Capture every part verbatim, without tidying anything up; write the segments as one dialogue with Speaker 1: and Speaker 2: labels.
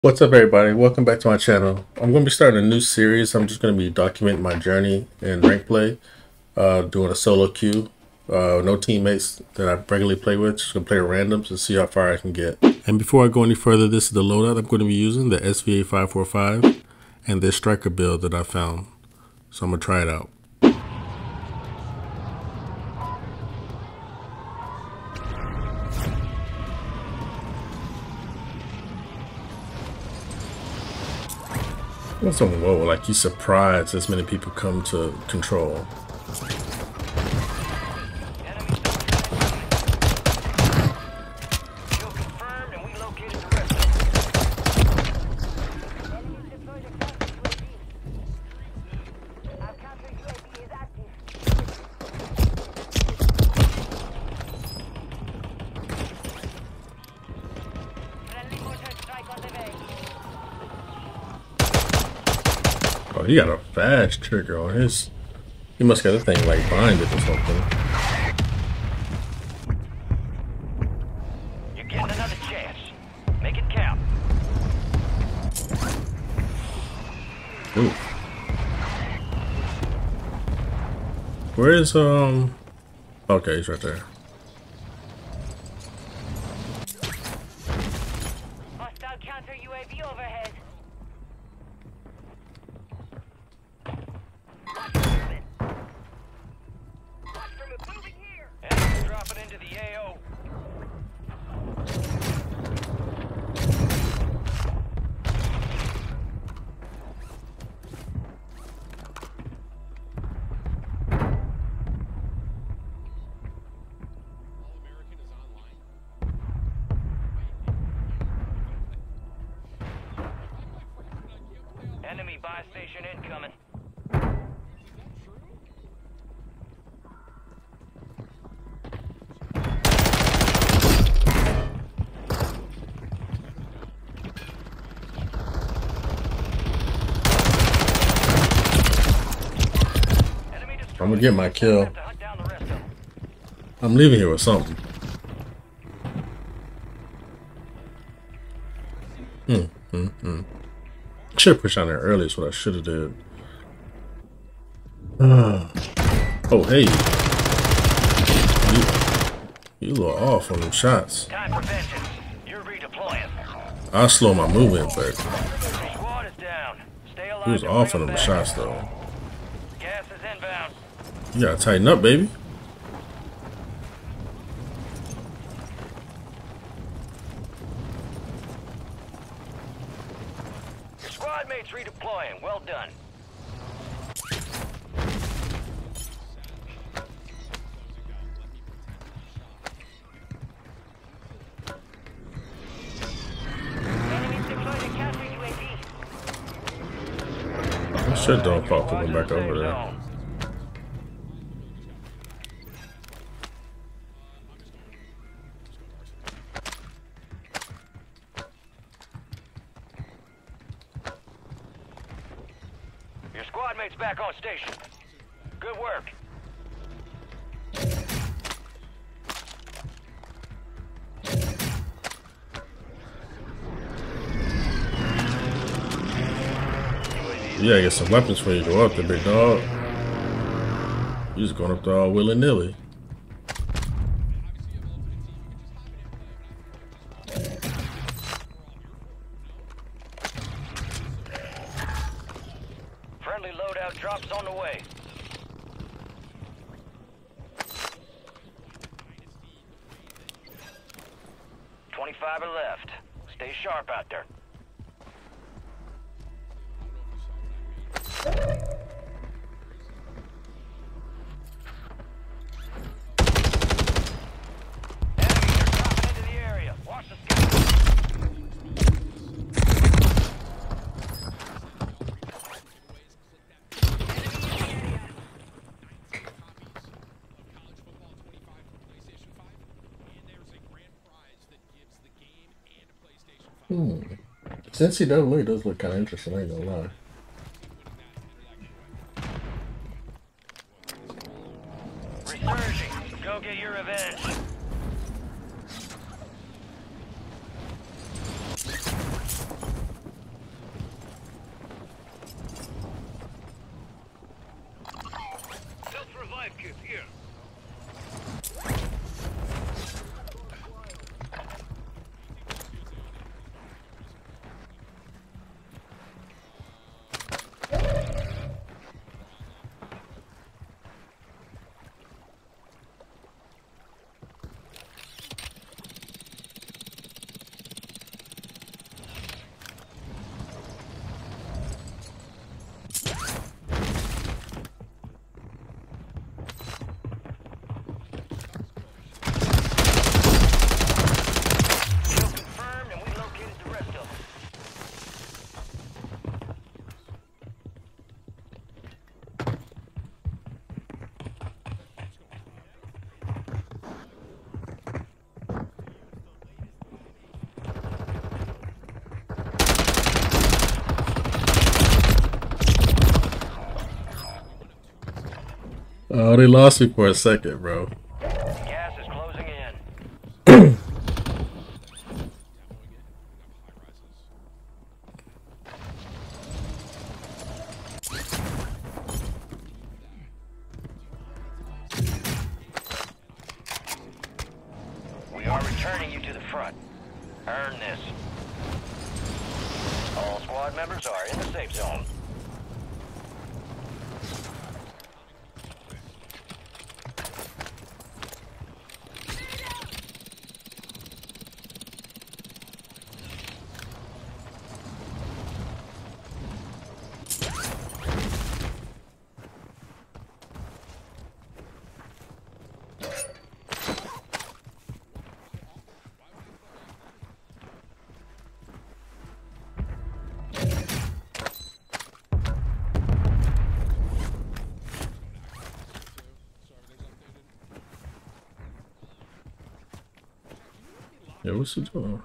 Speaker 1: What's up, everybody? Welcome back to my channel. I'm going to be starting a new series. I'm just going to be documenting my journey in rank play, uh, doing a solo queue, uh, no teammates that I regularly play with. Just going to play at randoms and see how far I can get. And before I go any further, this is the loadout I'm going to be using, the S V A five forty-five, and this striker build that I found. So I'm going to try it out. What's on whoa, like you surprised as many people come to control. Oh, he got a fast trigger on his. He must got the thing like binded or something.
Speaker 2: You're getting another chance. Make it count.
Speaker 1: Ooh. Where is um? Okay, he's right there.
Speaker 2: Hostile counter U A V overhead. Enemies dropping into the A O. Enemy buy station incoming.
Speaker 1: I'm gonna get my kill. I'm leaving here with something. Hmm, hmm, hmm. Should have pushed down there early is what I should have did. Uh, oh, hey. You, you a little off on them shots.
Speaker 2: Time prevention. You're redeploying.
Speaker 1: I'll slow my movement, but
Speaker 2: Squad is down. Stay alive.
Speaker 1: he was off on them shots, though.
Speaker 2: Gas is inbound.
Speaker 1: You gotta tighten up, baby.
Speaker 2: Your squad mates redeploying. Well done. Enemies deployed a counter U A V.
Speaker 1: I should don't pop them back over there.
Speaker 2: Your squad mates back on station. Good work.
Speaker 1: You gotta get some weapons for you to go up there, big dog. You just going up there all willy-nilly.
Speaker 2: Friendly loadout drops on the way. Twenty-five are left. Stay sharp out there. Enemies are dropping into the area. Watch the sky.
Speaker 1: Hmm. This N C double A does look kind of interesting, I ain't gonna lie.
Speaker 2: Resurgence. Go get your revenge.
Speaker 3: kit here.
Speaker 1: Oh, they lost me for a second, bro.
Speaker 2: Gas is closing in. We are returning you to the front. Earn this. All squad members are in the safe zone.
Speaker 1: Yeah, what's he doing?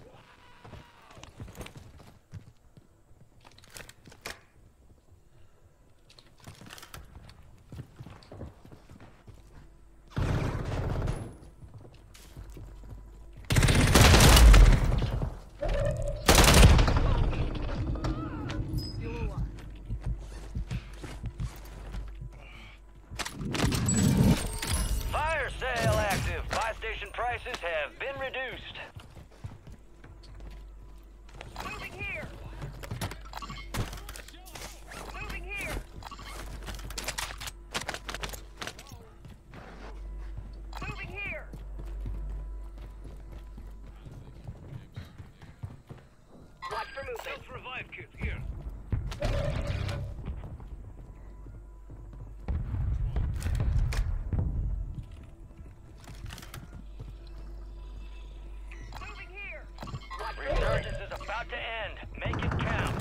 Speaker 2: Fire sale active. Buy station prices have been reduced. Moving here. Moving here. Moving here. Watch for movement.
Speaker 3: Self-revive kit here.
Speaker 2: Moving here. Resurgence is about to end. Make it count.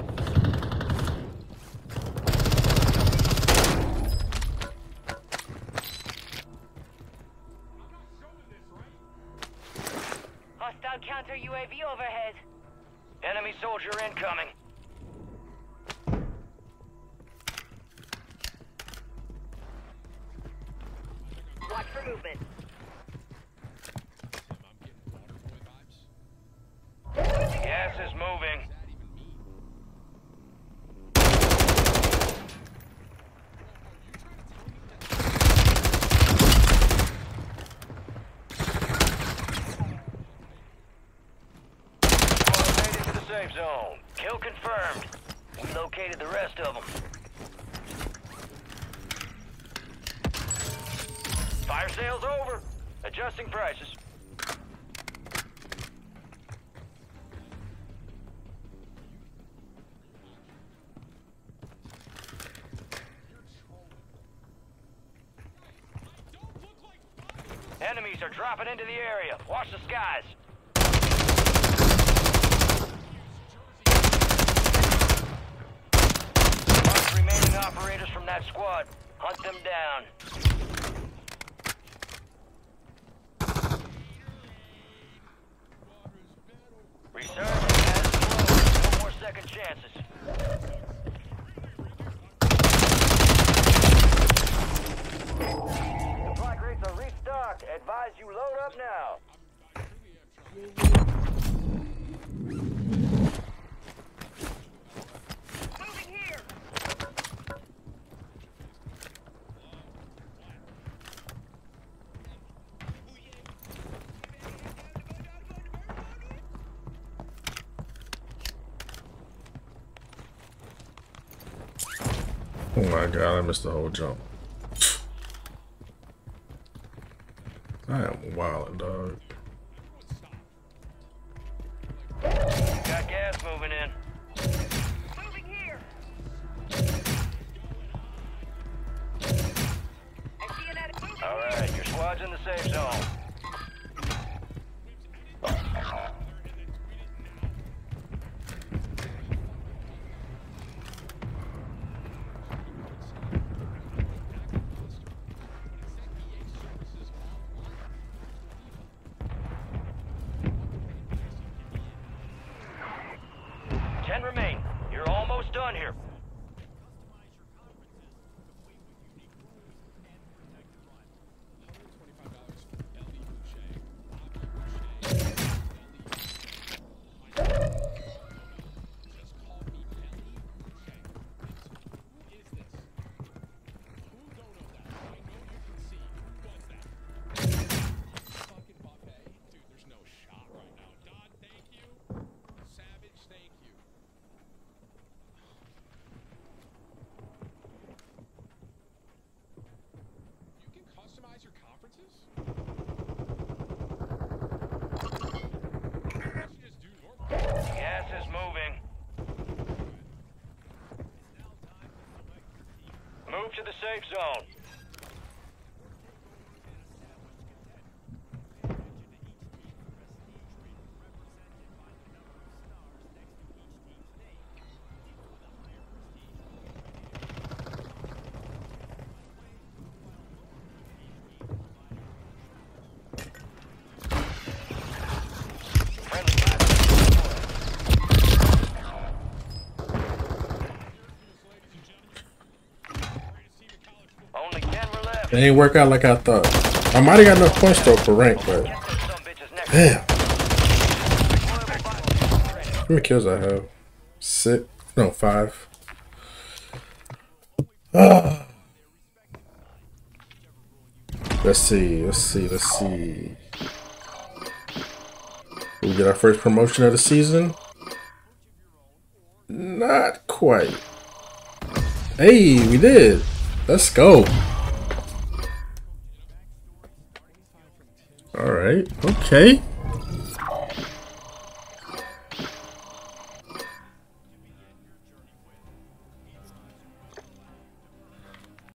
Speaker 4: Hostile counter U A V overhead.
Speaker 2: Enemy soldier incoming.
Speaker 4: Watch for movement.
Speaker 2: Gas is moving. Squad made it to the safe zone. Kill confirmed. We located the rest of them. Fire sale's over. Adjusting prices. Enemies are dropping into the area. Watch the skies. Mark remaining operators from that squad. Hunt them down. Resurgence has closed. No more second chances. Supply crates are restocked. Advise you load up now. Moving here.
Speaker 1: Oh my god, I missed the whole jump. I am wild, dog.
Speaker 2: Got gas moving in.
Speaker 4: Moving here. I see an enemy.
Speaker 2: All right, your squad's in the safe zone. Ten remain. You're almost done here. Gas is moving. Move to the safe zone. Only ten were left.
Speaker 1: It ain't work out like I thought. I might have got enough points though for rank, but
Speaker 2: Get those some bitches next.
Speaker 1: damn. How many kills I have? Six? No, five. Ah. Let's see. Let's see. Let's see. We get our first promotion of the season. Not quite. Hey, we did. Let's go. All right. Okay.